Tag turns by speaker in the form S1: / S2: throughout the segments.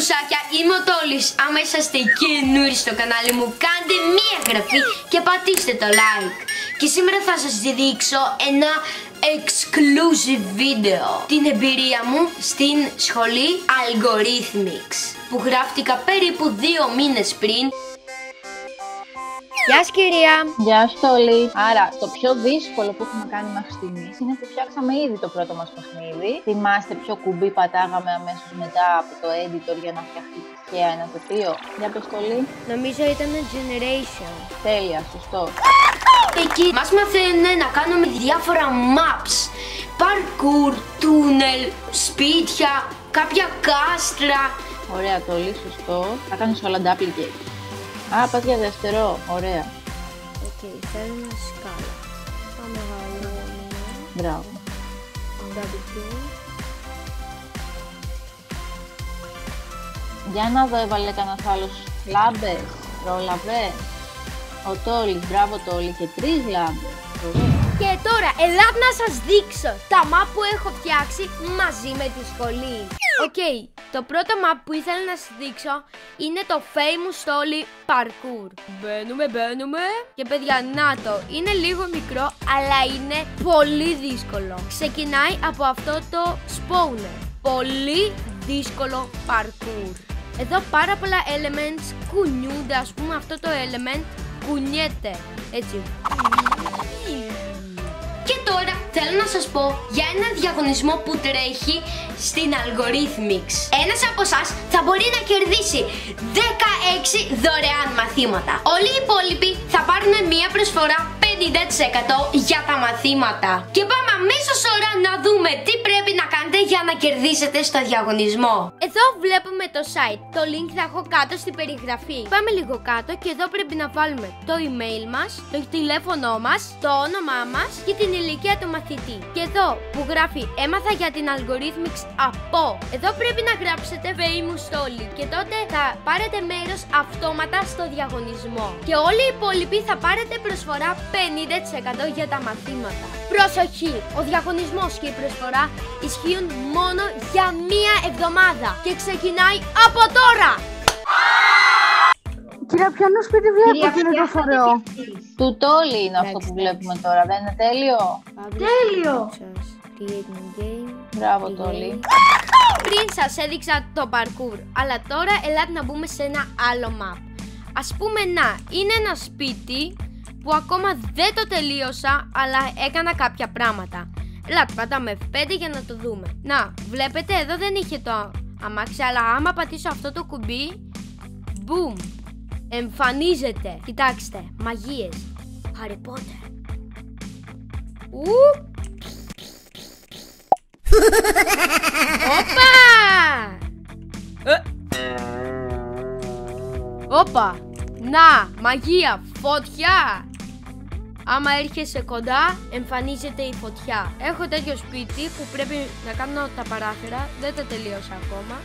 S1: πουρσάκια, είμαι ο Τόλης. Άμα είσαστε καινούριοι στο κανάλι μου, κάντε μία εγγραφή και πατήστε το like. Και σήμερα θα σας δείξω ένα exclusive βίντεο. Την εμπειρία μου στην σχολή Algorithmics, που γράφτηκα περίπου 2 μήνες πριν. Γεια σας κυρία.
S2: Γεια σου Τόλη. Άρα το πιο δύσκολο που έχουμε κάνει μέχρι στιγμής είναι που φτιάξαμε ήδη το πρώτο μας παιχνίδι. Θυμάστε ποιο κουμπί πατάγαμε αμέσως μετά από το editor για να φτιαχτεί τυχαία ένα τοπίο? Για πες Τόλη.
S1: Νομίζω ήταν generation.
S2: Τέλεια, σωστό.
S1: Εκεί μας μαθαίνουν να κάνουμε διάφορα maps, parkour, τούνελ, σπίτια, κάποια κάστρα.
S2: Ωραία Τόλη, σωστό. Θα κάνεις όλα duplicate. Α, πας για δεύτερο. Ωραία.
S1: Οκ, θέλω ένα σκάλα. Θα μεγαλώνουμε.
S2: Μπράβο. Για να δω, έβαλε κανένας άλλος λάμπες. Πρόλαβε. Ο Τόλης, μπράβο Τόλη, και 3 λάμπες.
S1: Και τώρα, ελάτε να σας δείξω τα map που έχω φτιάξει μαζί με τη σχολή. Οκ, το πρώτο map που ήθελα να σας δείξω είναι το famous Tolly parkour. Μπαίνουμε. Και παιδιά, να το, είναι λίγο μικρό, αλλά είναι πολύ δύσκολο. Ξεκινάει από αυτό το spawner. Πολύ δύσκολο parkour. Εδώ πάρα πολλά elements κουνιούνται, ας πούμε αυτό το element κουνιέται, έτσι. Και τώρα θέλω να σας πω για ένα διαγωνισμό που τρέχει στην Algorithmics. Ένας από εσάς θα μπορεί να κερδίσει 16 δωρεάν μαθήματα. Όλοι οι υπόλοιποι θα πάρουν μία προσφορά 50% για τα μαθήματα. Και πάμε αμέσως ώρα να δούμε τι πρέπει να κάνετε για να κερδίσετε στο διαγωνισμό. Εδώ βλέπουμε το site. Το link θα έχω κάτω στην περιγραφή. Πάμε λίγο κάτω και εδώ πρέπει να βάλουμε το email μας, το τηλέφωνο μας, το όνομά μας και την ηλικία του μαθητή. Και εδώ που γράφει έμαθα για την Algorithmics από. Εδώ πρέπει να γράψετε famous Tolly και τότε θα πάρετε μέρος αυτόματα στο διαγωνισμό. Και όλοι οι υπόλοιποι θα πάρετε προσφορά 50% για τα μαθήματα. Προσοχή! Ο διαγωνισμός και η προσφορά ισχύουν μόνο για μία εβδομάδα και ξεκινάει από τώρα!
S3: Κυρία, ποιανού σπίτι βλέπω ότι είναι τόσο ωραίο?
S2: Του Τόλη είναι αυτό που βλέπουμε τώρα, δεν είναι τέλειο?
S3: Τέλειο!
S2: Μπράβο Τόλη.
S1: Πριν σας έδειξα το parkour, αλλά τώρα ελάτε να μπούμε σε ένα άλλο map. Ας πούμε να είναι ένα σπίτι που ακόμα δεν το τελείωσα, αλλά έκανα κάποια πράγματα. Ελάτε, πατάμε F5 για να το δούμε. Να, βλέπετε εδώ δεν είχε το αμάξι, αλλά άμα πατήσω αυτό το κουμπί, boom, εμφανίζεται. Κοιτάξτε, μαγείες, Harry Potter. Όπα! Να, μαγεία, φωτιά! Άμα έρχεσαι κοντά, εμφανίζεται η φωτιά. Έχω τέτοιο σπίτι που πρέπει να κάνω τα παράθυρα. Δεν τα τελείωσα ακόμα.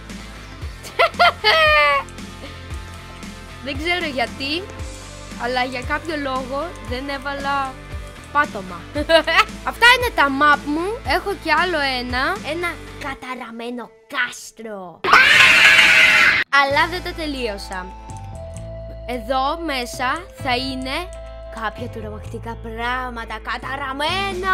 S1: Δεν ξέρω γιατί, αλλά για κάποιο λόγο δεν έβαλα πάτωμα. Αυτά είναι τα map μου. Έχω κι άλλο ένα καταραμένο κάστρο. Αλλά δεν τα τελείωσα. Εδώ μέσα θα είναι κάποια τρομακτικά πράγματα καταραμένα.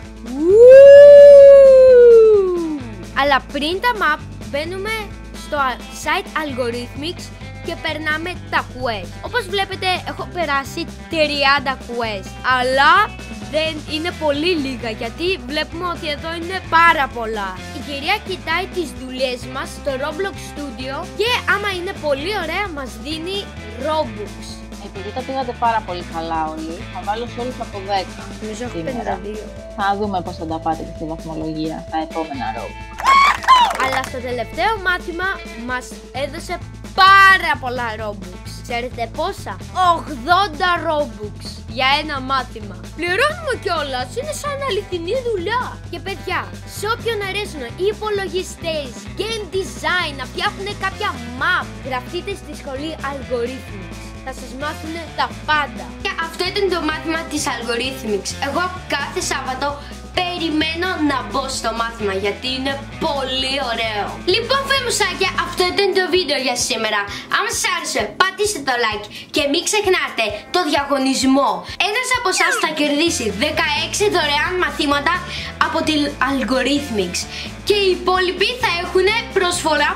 S1: Αλλά πριν τα map μπαίνουμε στο site Algorithmics και περνάμε τα quest. Όπως βλέπετε έχω περάσει 30 quest, αλλά δεν είναι πολύ λίγα γιατί βλέπουμε ότι εδώ είναι πάρα πολλά. Η κυρία κοιτάει τις δουλειές μας στο Roblox Studio και άμα είναι πολύ ωραία μας δίνει Robux.
S2: Επειδή τα πήγατε πάρα πολύ καλά όλοι, θα βάλω σε όλους από 10.
S1: Νομίζω έχω 52.
S2: Θα δούμε πώς θα τα πάτε και στη βαθμολογία στα επόμενα Robux.
S1: Αλλά στο τελευταίο μάθημα μας έδωσε πάρα πολλά Robux. Ξέρετε πόσα? 80 Robux για ένα μάθημα. Πληρώνουμε κιόλας, είναι σαν αληθινή δουλειά. Και παιδιά, σε όποιον αρέσουν οι υπολογιστές, game design, να φτιάχνουν κάποια map, γραφτείτε στη σχολή Algorithmics. Θα σας μάθουν τα πάντα. Και αυτό ήταν το μάθημα της Algorithmics. Εγώ κάθε Σάββατο περιμένω να μπω στο μάθημα γιατί είναι πολύ ωραίο. Λοιπόν φεμουσάκια, αυτό ήταν το βίντεο για σήμερα. Αν σας άρεσε πατήστε το like και μην ξεχνάτε το διαγωνισμό. Ένας από εσάς θα κερδίσει 16 δωρεάν μαθήματα από την Algorithmics και οι υπόλοιποι θα έχουν προσφορά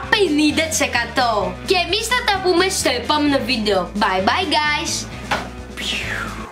S1: 50%. Και εμείς θα τα πούμε στο επόμενο βίντεο. Bye bye guys!